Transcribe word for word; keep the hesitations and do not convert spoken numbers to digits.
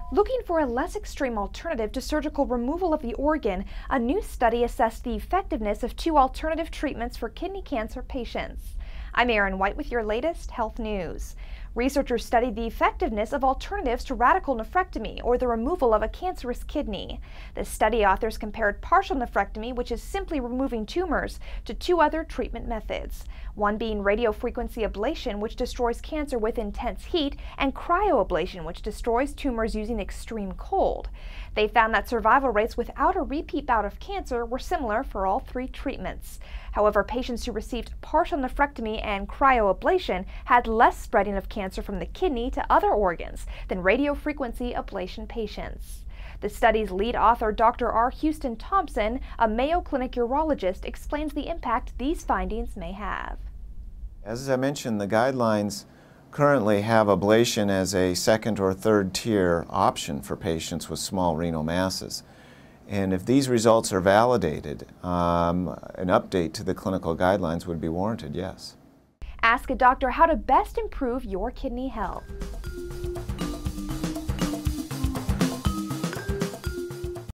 Looking for a less extreme alternative to surgical removal of the organ, a new study assessed the effectiveness of two alternative treatments for kidney cancer patients. I'm Erin White with your latest health news. Researchers studied the effectiveness of alternatives to radical nephrectomy, or the removal of a cancerous kidney. The study authors compared partial nephrectomy, which is simply removing tumors, to two other treatment methods, one being radiofrequency ablation, which destroys cancer with intense heat, and cryoablation, which destroys tumors using extreme cold. They found that survival rates without a repeat bout of cancer were similar for all three treatments. However, patients who received partial nephrectomy and cryoablation had less spreading of cancer from the kidney to other organs than radiofrequency ablation patients. The study's lead author, Doctor R. Houston Thompson, a Mayo Clinic urologist, explains the impact these findings may have. As I mentioned, the guidelines currently have ablation as a second or third tier option for patients with small renal masses. And if these results are validated, um, an update to the clinical guidelines would be warranted, yes. Ask a doctor how to best improve your kidney health.